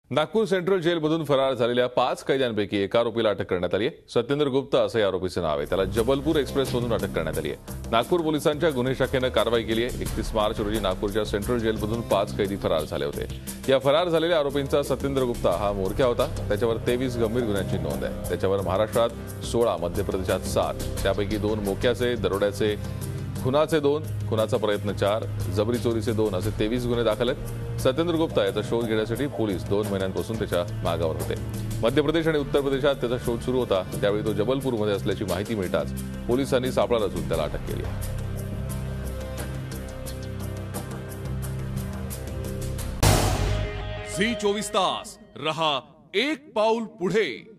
Nagpur central जेलमधून फरार झालेल्या 5 कैद्यांपैकी एका आरोपीला अटक करण्यात आली आहे। सत्येंद्र गुप्ता असं या आरोपीचे नाव आहे। त्याला जबलपूर एक्सप्रेसमधून अटक करण्यात आली आहे। नागपूर पोलिसांच्या गुन्हे शाखेनं कारवाई केली आहे। 31 मार्च रोजी नागपूरच्या सेंट्रल जेलमधून 5 कैदी फरार झाले होते। या फरार झालेल्या आरोपींचा सत्येंद्र गुप्ता हा म्होरक्या होता। त्याच्यावर 23 गंभीर गुन्ह्यांची नोंद आहे। त्याच्यावर महाराष्ट्रात 16, मध्य प्रदेशात 7, त्यापैकी 2 मोक्याचे, दरोड्याचे, खुनाचे 2, खुनाचा प्रयत्न 4, जबरी चोरीचे 2 असे 23 गुन्हे दाखल आहेत। सत्येंद्र गुप्ता याचा शोध घेण्यासाठी पोलीस 2 महिन्यांपासून त्याच्या मागावर होते। मध्य प्रदेश आणि उत्तर प्रदेशात त्याचा शोध सुरू होता। त्यावेळी तो जबलपूरमध्ये असल्याची माहिती मिळताच पोलिसांनी सापळा रचून त्याला अटक केली। झी 24 तास रहा एक पाऊल पुढे।